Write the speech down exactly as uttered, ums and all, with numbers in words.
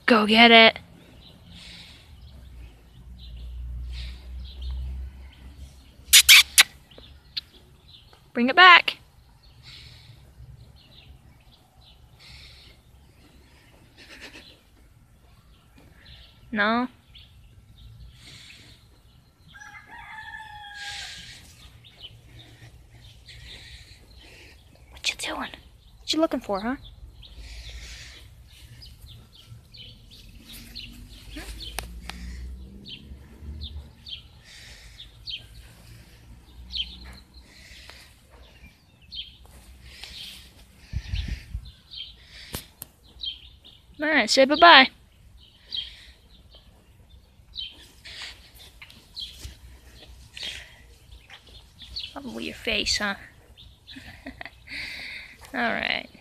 Go get it. Bring it back. No. What you doing? What you looking for, huh? Alright, say bye-bye. Probably your face, huh? Alright.